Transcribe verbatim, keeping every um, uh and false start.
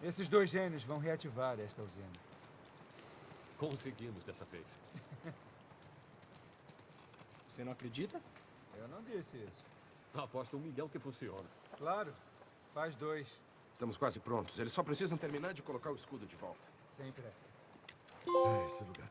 Esses dois gênios vão reativar esta usina. Conseguimos dessa vez. Você não acredita? Eu não disse isso. Aposto um milhão que funciona. Claro. Faz dois. Estamos quase prontos. Eles só precisam terminar de colocar o escudo de volta. Sem pressa. É, esse lugar